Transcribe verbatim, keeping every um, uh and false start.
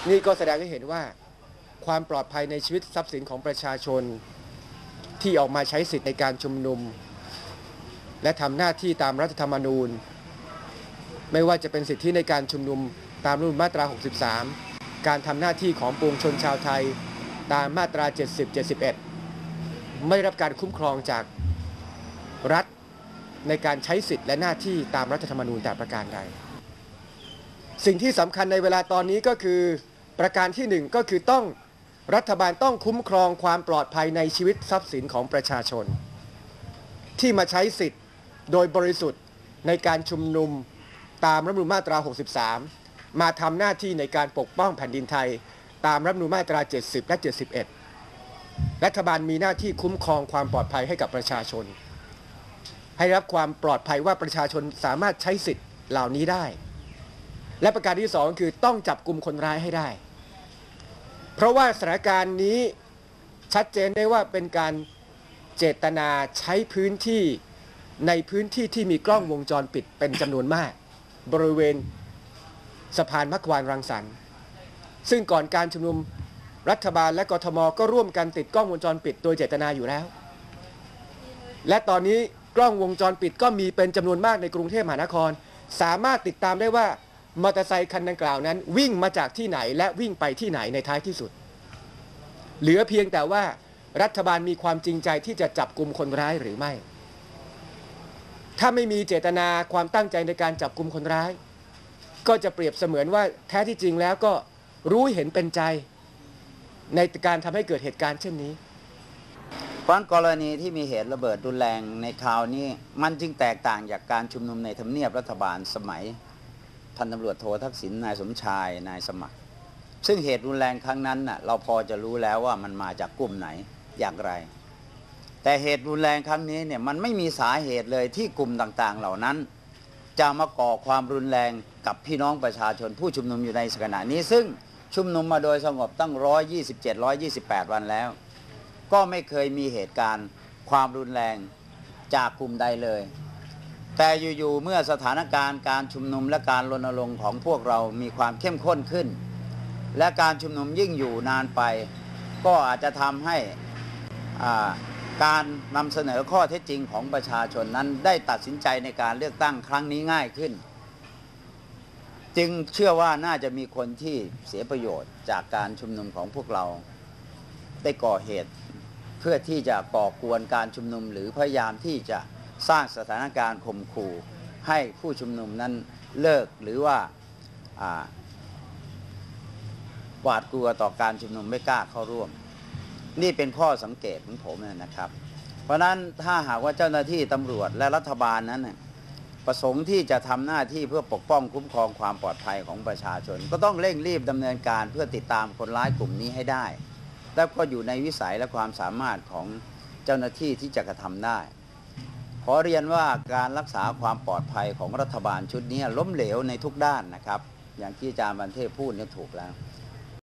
นี่ก็แสดงให้เห็นว่าความปลอดภัยในชีวิตทรัพย์สินของประชาชนที่ออกมาใช้สิทธิในการชุมนุมและทำหน้าที่ตามรัฐธรรมนูญไม่ว่าจะเป็นสิทธิในการชุมนุมตามรัฐธรรมนูญมาตราหกสิบสามการทำหน้าที่ของปวงชนชาวไทยตามมาตราเจ็ดสิบ เจ็ดสิบเอ็ดไม่ได้รับการคุ้มครองจากรัฐในการใช้สิทธิและหน้าที่ตามรัฐธรรมนูญแต่ประการใดสิ่งที่สำคัญในเวลาตอนนี้ก็คือประการที่หนึ่งก็คือต้องรัฐบาลต้องคุ้มครองความปลอดภัยในชีวิตทรัพย์สินของประชาชนที่มาใช้สิทธิ์โดยบริสุทธิ์ในการชุมนุมตามรัฐธรรมนูญมาตราหกสิบสามมาทำหน้าที่ในการปกป้องแผ่นดินไทยตามรัฐธรรมนูญมาตราเจ็ดสิบและเจ็ดสิบเอ็ดรัฐบาลมีหน้าที่คุ้มครองความปลอดภัยให้กับประชาชนให้รับความปลอดภัยว่าประชาชนสามารถใช้สิทธิ์เหล่านี้ได้และประการที่สองคือต้องจับกลุ่มคนร้ายให้ได้เพราะว่าสถานการณ์นี้ชัดเจนได้ว่าเป็นการเจตนาใช้พื้นที่ในพื้นที่ที่มีกล้องวงจรปิดเป็นจำนวนมากบริเวณสะพานมัขวานรังสรรค์ซึ่งก่อนการชุมนุมรัฐบาลและกทมก็ร่วมกันติดกล้องวงจรปิดโดยเจตนาอยู่แล้วและตอนนี้กล้องวงจรปิดก็มีเป็นจำนวนมากในกรุงเทพมหานครสามารถติดตามได้ว่ามอเตอร์ไซคันดังกล่าวนั้นวิ่งมาจากที่ไหนและวิ่งไปที่ไหนในท้ายที่สุดเหลือเพียงแต่ว่ารัฐบาลมีความจริงใจที่จะจับกุมคนร้ายหรือไม่ถ้าไม่มีเจตนาความตั้งใจในการจับกุมคนร้ายก็จะเปรียบเสมือนว่าแท้ที่จริงแล้วก็รู้เห็นเป็นใจในการทำให้เกิดเหตุการณ์เช่นนี้เพราะกรณีที่มีเหตุระเบิดรุนแรงในคราวนี้มันจึงแตกต่างจากการชุมนุมในทำเนียบรัฐบาลสมัยพันตำรวจโททักษิณนายสมชายนายสมัครซึ่งเหตุรุนแรงครั้งนั้นน่ะเราพอจะรู้แล้วว่ามันมาจากกลุ่มไหนอย่างไรแต่เหตุรุนแรงครั้งนี้เนี่ยมันไม่มีสาเหตุเลยที่กลุ่มต่างๆเหล่านั้นจะมาก่อความรุนแรงกับพี่น้องประชาชนผู้ชุมนุมอยู่ในขณะนี้ซึ่งชุมนุมมาโดยสงบตั้งหนึ่งร้อยยี่สิบเจ็ด หนึ่งร้อยยี่สิบแปดวันแล้วก็ไม่เคยมีเหตุการณ์ความรุนแรงจากกลุ่มใดเลยแต่อยู่ๆเมื่อสถานการณ์การชุมนุมและการรณรงค์ของพวกเรามีความเข้มข้นขึ้นและการชุมนุมยิ่งอยู่นานไปก็อาจจะทำให้การนำเสนอข้อเท็จจริงของประชาชนนั้นได้ตัดสินใจในการเลือกตั้งครั้งนี้ง่ายขึ้นจึงเชื่อว่าน่าจะมีคนที่เสียประโยชน์จากการชุมนุมของพวกเราได้ก่อเหตุเพื่อที่จะก่อกวนการชุมนุมหรือพยายามที่จะสร้างสถานการณ์ข่มขู่ให้ผู้ชุมนุมนั้นเลิกหรือว่าหวาดกลัวต่อการชุมนุมไม่กล้าเข้าร่วมนี่เป็นข้อสังเกตของผมนะครับเพราะนั้นถ้าหากว่าเจ้าหน้าที่ตำรวจและรัฐบาลนั้นประสงค์ที่จะทำหน้าที่เพื่อปกป้องคุ้มครองความปลอดภัยของประชาชนก็ต้องเร่งรีบดำเนินการเพื่อติดตามคนร้ายกลุ่มนี้ให้ได้และก็อยู่ในวิสัยและความสามารถของเจ้าหน้าที่ที่จะกระทำได้ขอเรียนว่าการรักษาความปลอดภัยของรัฐบาลชุดนี้ล้มเหลวในทุกด้านนะครับอย่างที่อาจารย์บันเทพพูดนี่ถูกแล้ว